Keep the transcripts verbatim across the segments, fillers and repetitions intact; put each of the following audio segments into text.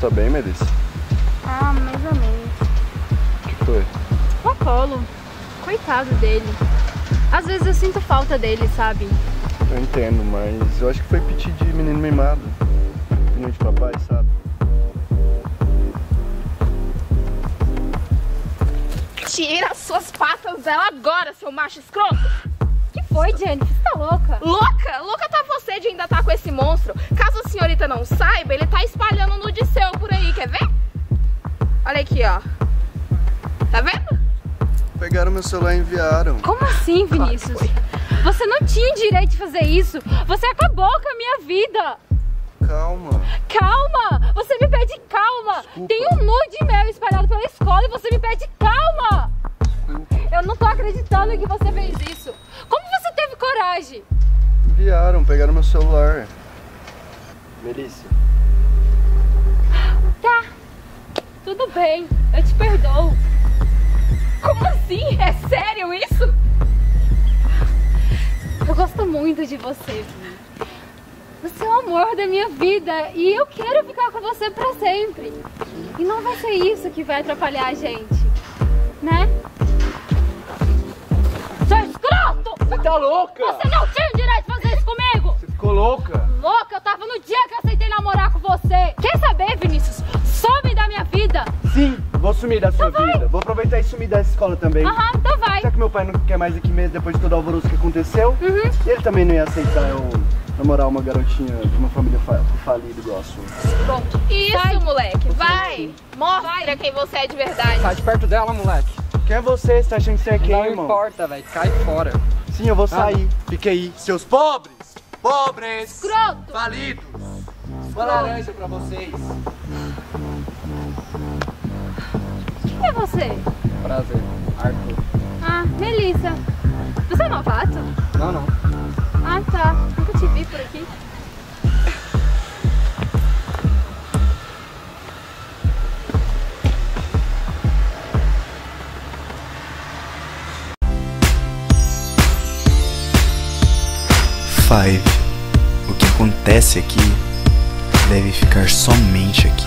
tá bem, Melissa? Ah, mais ou menos. O que foi? O Apolo. Coitado dele. Às vezes eu sinto falta dele, sabe? Eu entendo, mas eu acho que foi piti de menino mimado. Menino de papai, sabe? Tira as suas patas dela agora, seu macho escroto! Que foi, Jennifer? Você tá louca? Louca? Louca tá você de ainda estar com esse monstro. Caso a senhorita não saiba, ele tá espalhando nude seu por aí, quer ver? Olha aqui, ó. Tá vendo? Pegaram meu celular e enviaram. Como assim, Vinícius? Você não tinha direito de fazer isso. Você acabou com a minha vida. Calma. Calma! Você me pede calma! Desculpa. Tem um nude meu espalhado pela escola e você me pede calma! Desculpa. Eu não tô acreditando que você fez isso. Como você teve coragem? Enviaram, pegaram meu celular. Melissa. Tá, tudo bem, eu te perdoo. Como assim? É sério isso? Eu gosto muito de você, Vini. Você é o amor da minha vida e eu quero ficar com você pra sempre. E não vai ser isso que vai atrapalhar a gente, né? Seu escroto! Você tá louca? Você não tinha o direito de fazer isso comigo! Você ficou louca? Louca, eu tava no dia que eu aceitei namorar com você. Quer saber, Vinícius? Some da minha vida. Sim, vou sumir da sua Então vai. vida. Vou aproveitar e sumir dessa escola também. Aham, então vai. Já que meu pai não quer mais aqui mesmo depois de todo o alvoroço que aconteceu, Uhum. e ele também não ia aceitar eu namorar uma garotinha de uma família fa falida igual a sua. Pronto. Isso, Vai. moleque, vai! Mostra Vai. quem você é de verdade. Sai de perto dela, moleque. Quem é você? Você tá achando que você é quem, Não irmão? importa, velho. Cai fora. Sim, eu vou sair. Fique aí. Seus pobres! Pobres! Escroto. Falidos! Uma laranja pra vocês. Quem é você? Prazer, Arthur. Ah, Melissa. Você é novato? Não, não. Ah, tá. Nunca te vi por aqui. Five. O que acontece aqui deve ficar somente aqui.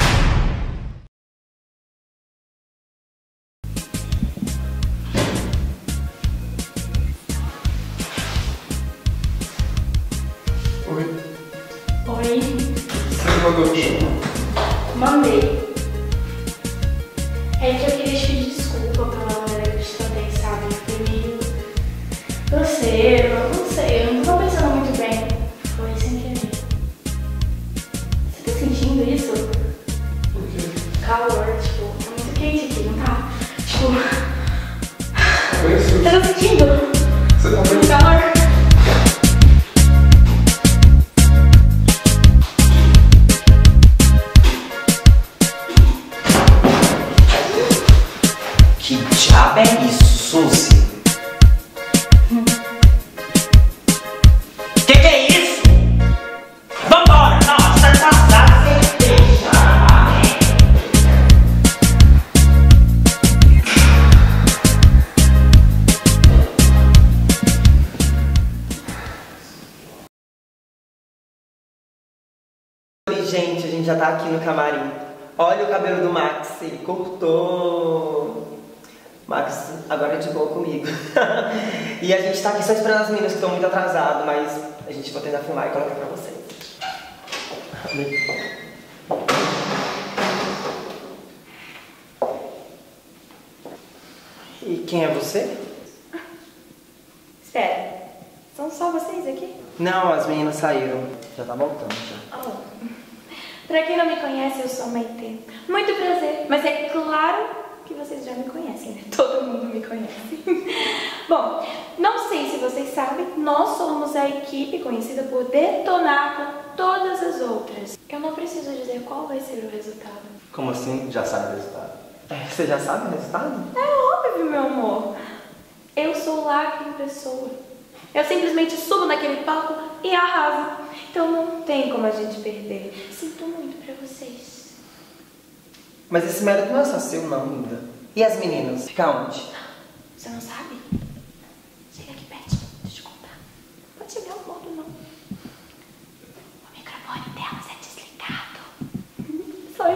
Oi. Oi, Você mandou no chão? mandei. É que eu queria te pedir desculpa pela maneira que eu te tratei, sabe? Foi meio grosseiro, eu não sei, eu não tô pensando muito bem. Foi sem querer. Você tá sentindo isso? Por quê? Calor, tipo, tá muito quente aqui, não tá? Tipo, Oi, você tá sentindo? Você tá Muito calor? Que diabo é isso, Suzy? Que que é isso? Vambora! Nossa, tá atrasado, certeza! Oi, gente, a gente já tá aqui no camarim. Olha o cabelo do Max, ele cortou. Max, agora é de boa comigo. E a gente tá aqui só esperando as meninas que estão muito atrasadas, mas a gente vai tentar filmar e colocar pra vocês. E quem é você? Espera, são só vocês aqui? Não, as meninas saíram. Já tá voltando já. Oh. Pra quem não me conhece, eu sou Maitê. Muito prazer, mas é claro que vocês já me conhecem, né? Todo mundo me conhece. Bom, não sei se vocês sabem, nós somos a equipe conhecida por detonar com todas as outras. Eu não preciso dizer qual vai ser o resultado. Como assim? Já sabe o resultado? É, você já sabe o resultado? É óbvio, meu amor. Eu sou Lacre em pessoa. Eu simplesmente subo naquele palco e arraso. Então não tem como a gente perder. Sinto muito pra vocês. Mas esse mérito não é só seu, não, linda. E as meninas? Fica onde? Você não sabe? Chega aqui pertinho, deixa eu te contar. Pode chegar um ponto, não. O microfone delas é desligado. Só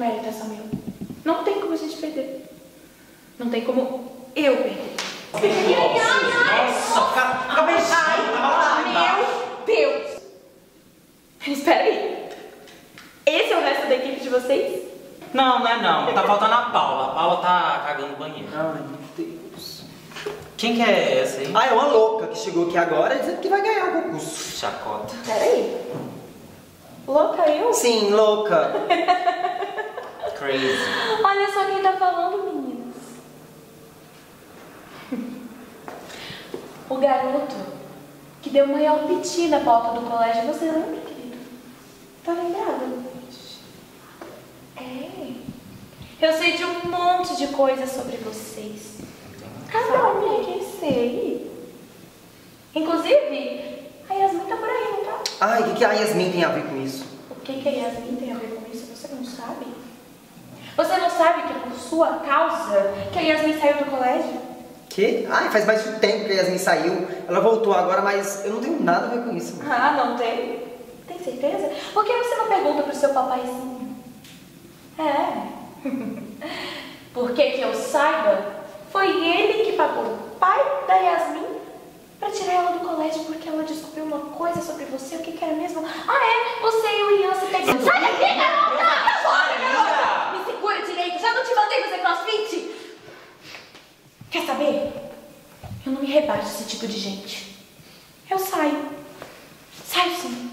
mérito é só meu. Não tem como a gente perder. Não tem como eu perder. Nossa, fica beijando. Meu Deus! Espera aí. Esse é o resto da equipe de vocês? Não, não é não. Tá faltando a Paula. A Paula tá cagando no banheiro. Ai, meu Deus. Quem que é essa aí? Ah, é uma louca que chegou aqui agora dizendo que vai ganhar o concurso. Chacota. Espera aí. Louca eu? Sim, louca. Crazy. Olha só quem tá falando, meninas. O garoto que deu maior piti na pauta do colégio. Você lembra, querido? Tá lembrado? É. Eu sei de um monte de coisas sobre vocês. Cada um que sei. Inclusive, a Yasmin tá por aí, não tá? Ai, o que, que a Yasmin tem a ver com isso? O que, que a Yasmin tem a ver com isso? Você não sabe? Você não sabe que é por sua causa que a Yasmin saiu do colégio? Que? Ai, faz mais de um tempo que a Yasmin saiu. Ela voltou agora, mas eu não tenho nada a ver com isso. Ah, não tem? Tem certeza? Por que você não pergunta pro seu papaizinho? É. Porque que eu saiba, foi ele que pagou o pai da Yasmin pra tirar ela do colégio porque ela descobriu uma coisa sobre você. O que que era mesmo? Ah, é? Você e o Ian se pegaram. Sai daqui, garota! Agora, garota! Me segura direito. Já não te mandei fazer crossfit? Quer saber? Eu não me rebaixo esse tipo de gente. Eu saio. Saio sim.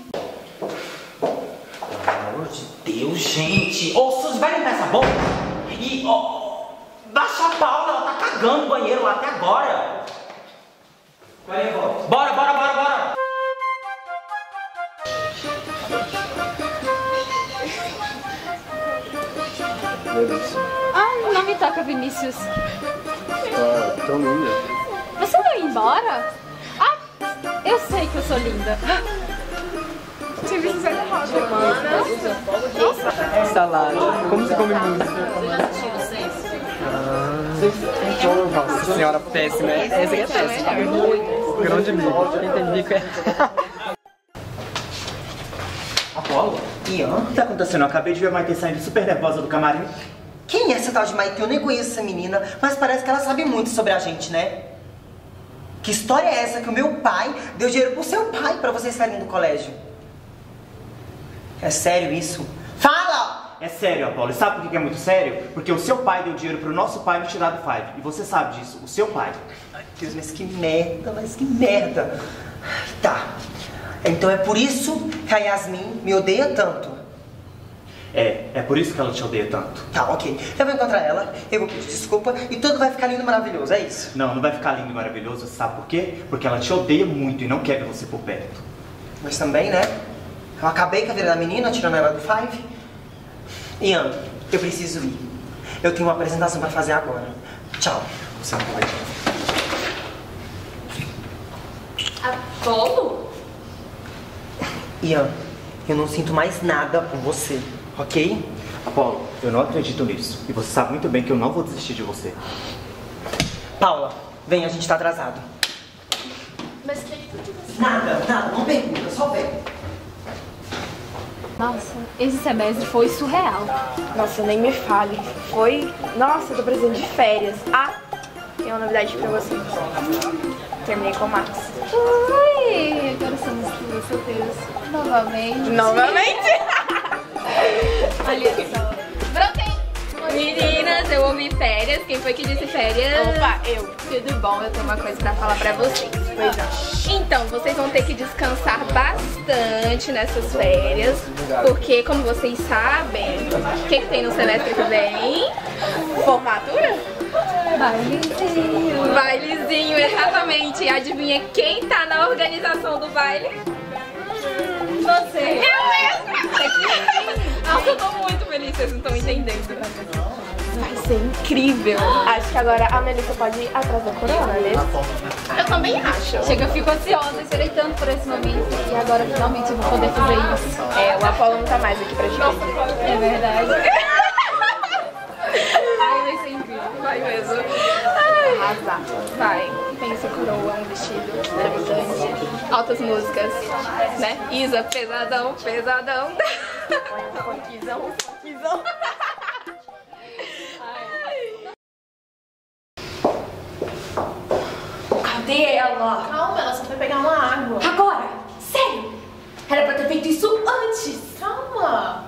Pelo amor de Deus, gente. Ô, vocês vai limpar essa boca? E, ó, baixa a Paula, ela tá cagando no banheiro lá até agora. Vai, volta. Bora, bora, bora, bora. Beleza. Ah, não me toca, Vinícius. Ah, tão linda. Você vai embora? Ah, eu sei que eu sou linda. Salada. Como você come muito? Nossa senhora, péssima. Essa aqui é péssima. Grão de milho. Quem tem bico é... Apolo? Ian? O que tá acontecendo? Eu acabei de ver a Maite saindo super nervosa do camarim. Quem é essa tal de Maite? Eu nem conheço essa menina, mas parece que ela sabe muito sobre a gente, né? Que história é essa que o meu pai deu dinheiro pro seu pai pra vocês saírem do colégio? É sério isso? Fala! É sério, Apolo. E sabe por que é muito sério? Porque o seu pai deu dinheiro pro nosso pai nos tirar do Five. E você sabe disso, o seu pai. Ai, Deus, mas que merda, mas que merda. Tá. Então é por isso que a Yasmin me odeia tanto. É, é por isso que ela te odeia tanto. Tá, ok. Eu vou encontrar ela, eu vou pedir desculpa e tudo vai ficar lindo e maravilhoso, é isso? Não, não vai ficar lindo e maravilhoso, sabe por quê? Porque ela te odeia muito e não quer ver você por perto. Mas também, né? Eu acabei com a vida da menina, tirando ela do Five. Ian, eu preciso ir. Eu tenho uma apresentação pra fazer agora. Tchau. Você não pode. Apolo? Ian, eu não sinto mais nada por você, ok? Apolo, eu não acredito nisso. E você sabe muito bem que eu não vou desistir de você. Paula, vem, a gente tá atrasado. Mas o que que tu tá... Nada, nada, não pergunta, só vem. Nossa, esse semestre foi surreal. Nossa, nem me fale. Foi... Nossa, eu tô precisando de férias. Ah, tem uma novidade pra vocês. Terminei com o Max. Ui, agora somos duas solteiras. Novamente. Novamente? Olha só. Brotei. Meninas, eu ouvi férias. Quem foi que disse férias? Opa, eu. Tudo bom, eu tenho uma coisa pra falar pra vocês. Pois é. Então, vocês vão ter que descansar bastante nessas férias. Porque, como vocês sabem, o que, que tem no semestre que vem? Formatura? Bailezinho. Bailezinho, exatamente. E adivinha quem tá na organização do baile? Você. Eu mesma! Nossa, eu tô muito feliz, vocês não estão entendendo. Vai ser incrível. Acho que agora a Melissa pode ir atrás da corona, né? Eu também acho. Chega, eu fico ansiosa, esperei tanto por esse momento. E agora finalmente eu vou poder fazer isso. É, o Apolo não tá mais aqui pra te ver. É verdade. Ai, vai ser incrível. Vai mesmo. Arrasar. Vai. Pensa coroa, um vestido levitante, altas músicas, né? Isa, pesadão, pesadão. Funkzão, funkzão. Cadê ela? Calma, ela só foi pegar uma água. Agora? Sério? Era pra ter feito isso antes. Calma.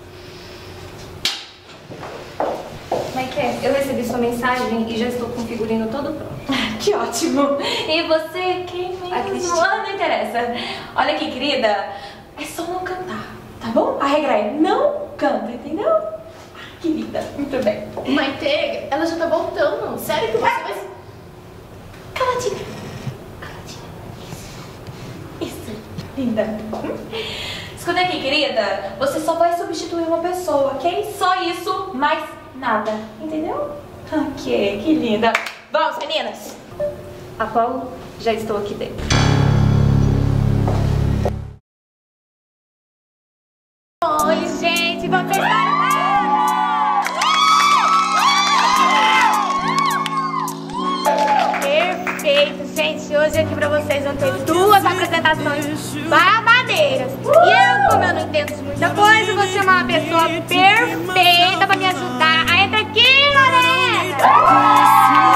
Maiké, eu recebi sua mensagem e já estou com o figurino todo pronto. Que ótimo. E você, quem mesmo? Ah, não interessa. Olha aqui, querida. É só não cantar, tá bom? A regra é não canta, entendeu? Ah, que linda. Muito bem. Maite, ela já tá voltando. Sério que você vai... Caladinha. Caladinha. Isso. Isso. Linda. Escuta aqui, querida. Você só vai substituir uma pessoa, ok? Só isso, mais nada. Entendeu? Ok, que linda. Vamos, meninas. Apolo, já estou aqui dentro. Oi, gente. Vocês estão... Perfeito, gente. Hoje aqui pra vocês vão ter duas apresentações babadeiras. E eu, como eu não entendo de muita coisa, vou chamar uma pessoa perfeita pra me ajudar. Ah, entra aqui, Lorena!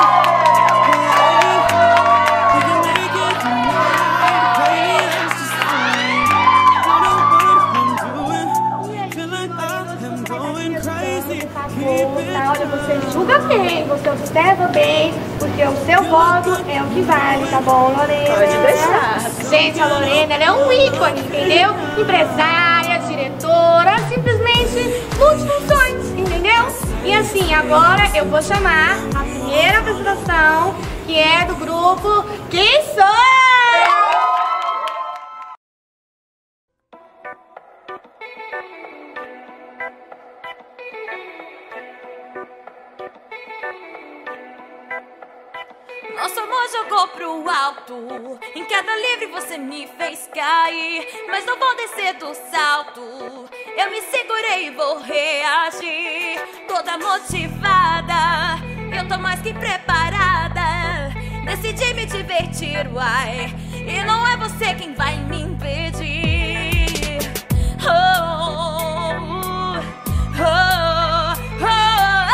Olha, você julga bem, você observa bem, porque o seu voto é o que vale, tá bom, Lorena? Pode deixar. Gente, a Lorena, ela é um ícone, entendeu? Empresária, diretora, simplesmente multifunções, entendeu? E assim, agora eu vou chamar a primeira apresentação, que é do grupo Quem Sou Eu? Nosso amor jogou pro alto, em queda livre você me fez cair, mas não vou descer do salto, eu me segurei e vou reagir, toda motivada, eu tô mais que preparada, decidi me divertir, uai, e não é você quem vai me impedir. Oh, oh, oh, oh.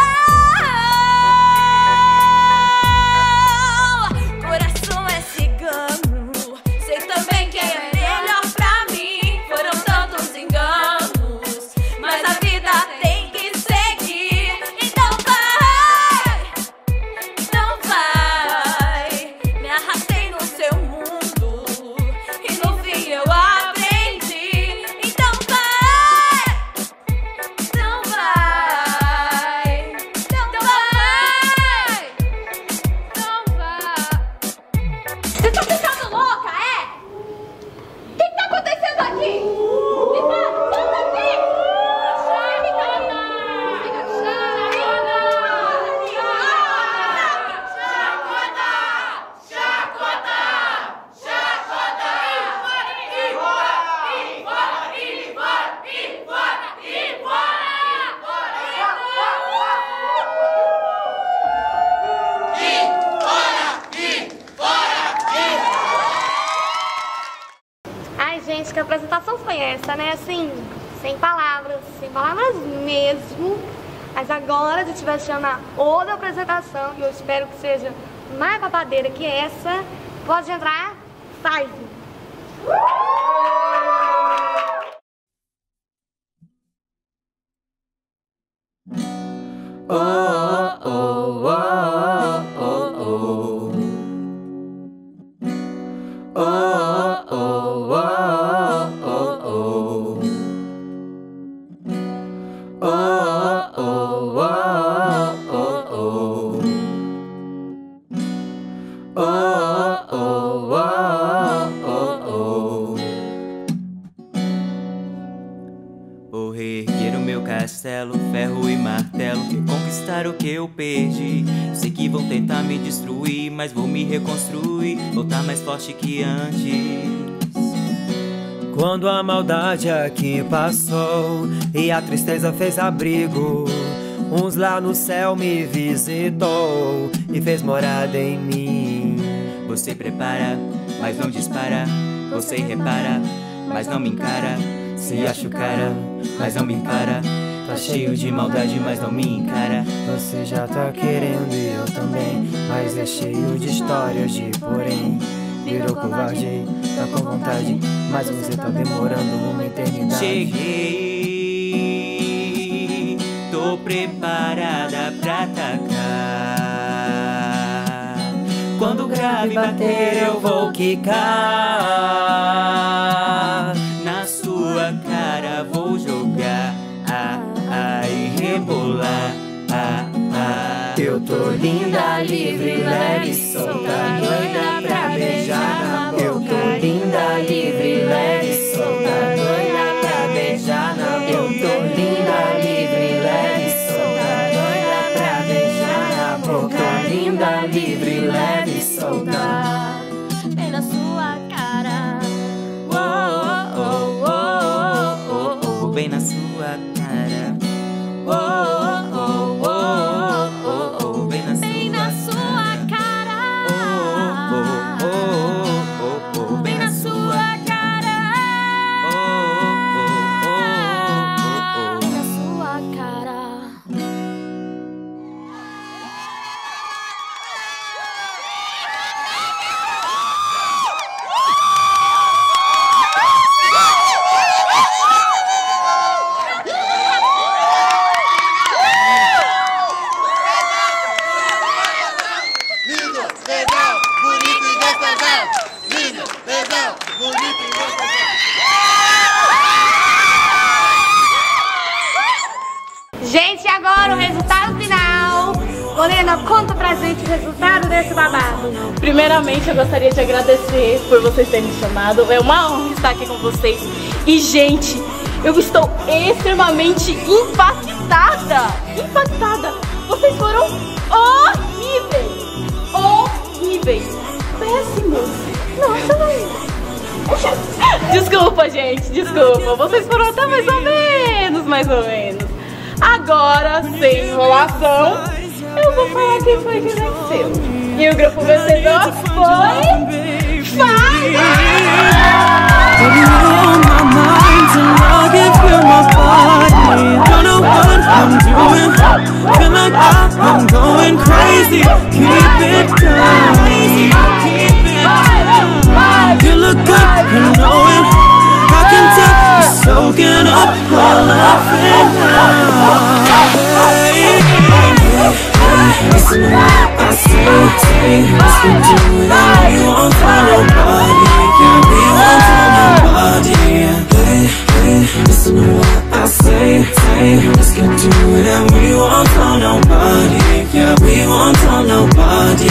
Que apresentação foi essa, né? Assim, sem palavras, sem palavras mesmo. Mas agora a gente vai chamar outra apresentação e eu espero que seja mais babadeira que essa. Pode entrar, Five. Oh, oh, oh, oh, oh. Oh, oh, oh, oh. Vou reerguer o meu castelo, ferro e martelo, reconquistar o que eu perdi. Eu sei que vão tentar me destruir, mas vou me reconstruir, voltar mais forte que antes. Quando a maldade aqui passou e a tristeza fez abrigo, uns lá no céu me visitou e fez morada em mim. Você prepara, mas não dispara. Você repara, mas não me encara. Se acho cara, mas não me encara. Tá cheio de maldade, mas não me encara. Você já tá querendo e eu também, mas é cheio de histórias de porém. Virou covarde, tá com vontade, mas você tá demorando uma eternidade. Cheguei, tô preparada pra atacar. Quando o grave bater eu vou quicar. Na sua cara vou jogar, ah, ah, e rebolar, ah, ah. Eu tô linda, livre, leve, solta, doida pra beijar na boca. Eu tô linda, livre, leve, solta, doida pra beijar na boca. Eu tô linda, livre, leve, solta, doida pra beijar na boca. Tô linda, livre, leve, solta, bem na sua cara. Oh, oh, oh, oh, oh, oh, bem na sua cara. Oh, oh, oh, oh, oh, oh, bem na sua cara. Oh, oh, oh, oh, bem na sua cara. Oh, oh, oh, oh, Bem na sua cara. Gente, agora o resultado final. Lorena, conta pra gente o resultado desse babado. Primeiramente, eu gostaria de agradecer por vocês terem me chamado. É uma honra estar aqui com vocês. E, gente, eu estou extremamente impactada. Impactada. Vocês foram horríveis. Horríveis. Péssimos. Nossa, mãe. Desculpa, gente. Desculpa. Vocês foram até mais ou menos, mais ou menos. Agora, sem enrolação, eu vou falar quem foi que venceu. E o grupo vencedor foi... Fire! Soaking up all of it now. Hey, listen to what I say, say. Listen to what we won't tell nobody. Yeah, we won't tell nobody. Hey, hey, listen to what I say, say. Let's get to it and we won't tell nobody. Yeah, we won't tell nobody.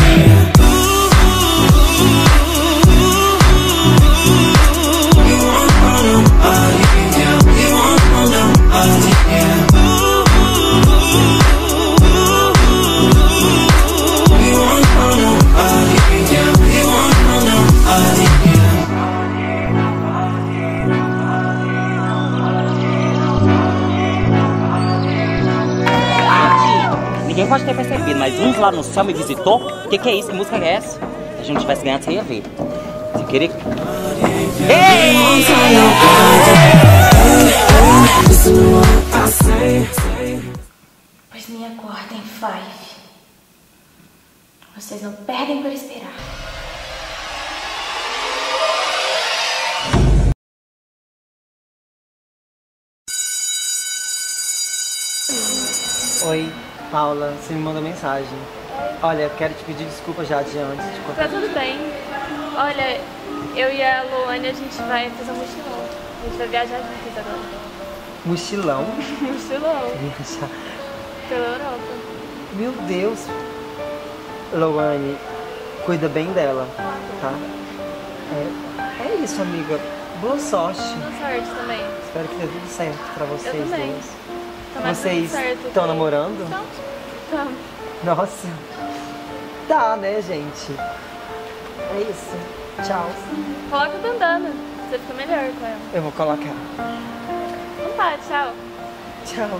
Ninguém pode ter percebido, mas uns lá no céu me visitou. O que, que é isso? Que música é essa? Se a gente tivesse ganhado, você ia ver. Sem querer. Ei! Pois me acordem, Five. Vocês não perdem por esperar. Oi, Paula, você me mandou mensagem. Olha, quero te pedir desculpa já de antes de contar. Tá tudo bem. Olha, eu e a Luane, a gente vai fazer um mochilão. A gente vai viajar juntos agora. Mochilão? Mochilão. Viajar. Pela Europa. Meu Deus. Luane, cuida bem dela, tá? É, é isso, amiga. Boa sorte. Boa sorte também. Espero que dê tudo certo pra vocês Eu também. dois. Tomara Vocês tudo certo, estão que- namorando? Então, tá. Nossa. Tá, né, gente? É isso. Tchau. Coloca a bandana. Você fica melhor com ela. Eu vou colocar. Então tá, tchau. Tchau.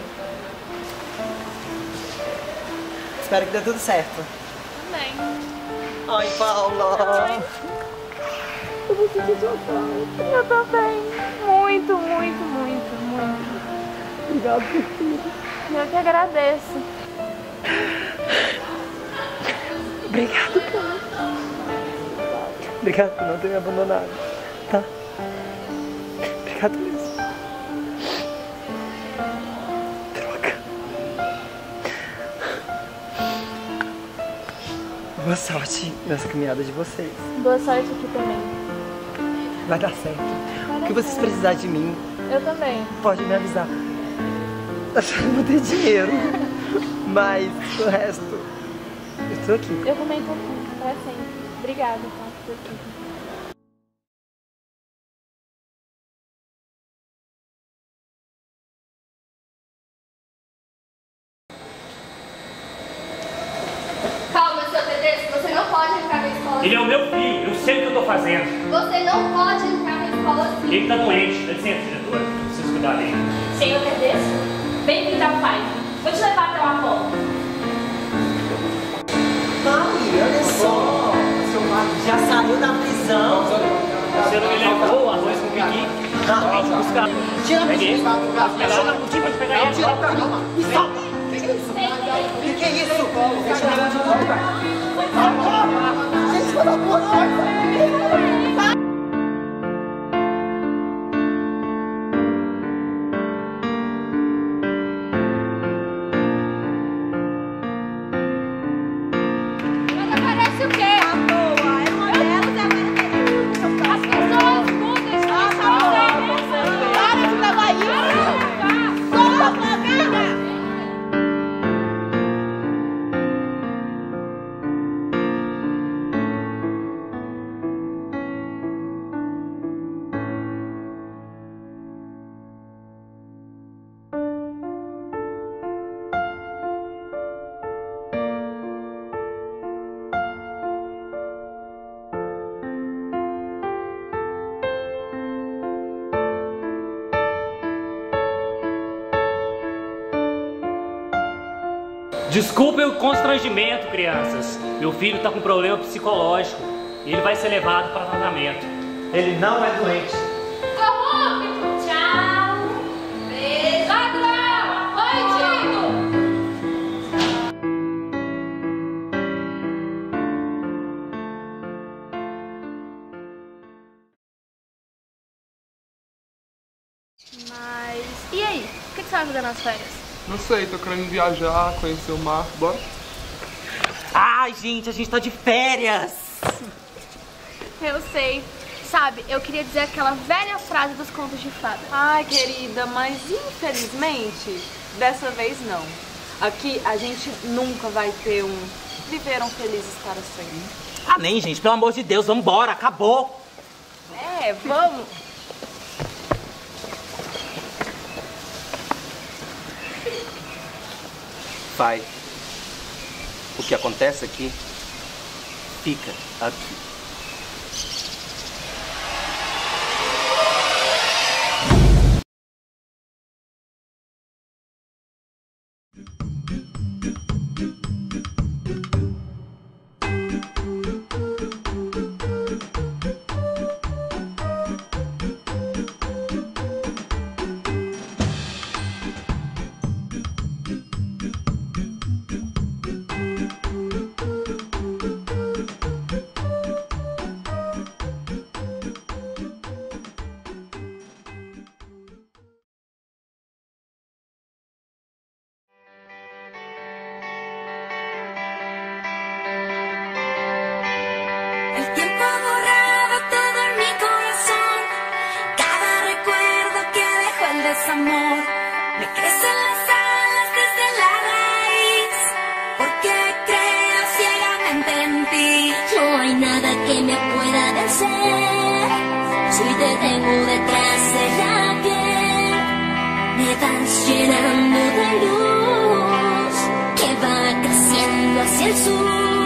Espero que dê tudo certo. Também. Ai, Paula. Eu vou sentir sua falta. Eu também. Muito, muito, muito, muito. Obrigado por tudo. Eu que agradeço. Obrigado, pai. Obrigado por não ter me abandonado, tá? Obrigado mesmo. Troca. Boa sorte nessa caminhada de vocês. Boa sorte aqui também. Vai dar certo. O que vocês precisarem de mim, Eu também. pode me avisar. Eu não vou ter dinheiro, mas o resto, eu tô aqui. Eu também tô aqui, pra sempre. Obrigada, tá, por tudo. Calma, seu Tedesco, você não pode entrar na escola. Ele é o meu filho, eu sei o que eu tô fazendo. Você não pode entrar na escola assim. Ele tá doente, dá licença, diretora. Preciso cuidar dele. Senhor Tedesco, bem-vindo ao pai. Vou te levar até o Apolo. Mãe, olha só. Seu Marcos já saiu da prisão. Você não me levou arroz com piqui? Ah, Vamos buscar. Tira a Peguei. prisão. Melhor não motivo de pegar ele. Tira pra calma. Me solta. O que, que é isso? Deixa eu levar de volta. Gente, vai dar boa sorte. Parece o quê? Boa, é modelo da As pessoas mudam, estão chamando. Para de levar isso. Solta, Flavinha. Desculpem o constrangimento, crianças. Meu filho está com problema psicológico e ele vai ser levado para tratamento. Ele não é doente. Corrupto, tchau. Beijo. Ladrão. Oi, Mas e aí? O que, que você vai fazer nas férias? Não sei, tô querendo viajar, conhecer o mar, bora? Ai, gente, a gente tá de férias. Eu sei. Sabe, eu queria dizer aquela velha frase dos contos de fada. Ai, querida, mas infelizmente, dessa vez não. Aqui a gente nunca vai ter um viveram felizes para sempre. Ah, nem, gente, pelo amor de Deus, vambora, acabou. É, vamos. Pai, o que acontece aqui, fica aqui. El tiempo ha borrado todo en mi corazón. Cada recuerdo que dejó el desamor. Me crecen las alas desde la raíz. Porque creo ciegamente en ti. No hay nada que me pueda vencer. Si te tengo detrás de la piel, me vas llenando de luz que va creciendo hacia el sur.